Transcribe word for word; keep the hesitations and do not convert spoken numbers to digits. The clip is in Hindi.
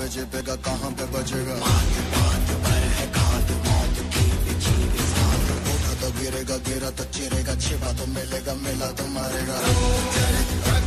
चिपेगा कहाँ पे बजेगा, बात पर है घात मौत की बिछी भी साथ, उठा तो गिरेगा गिरा तो चिरेगा, छिपा तो मिलेगा मिला तो मारेगा।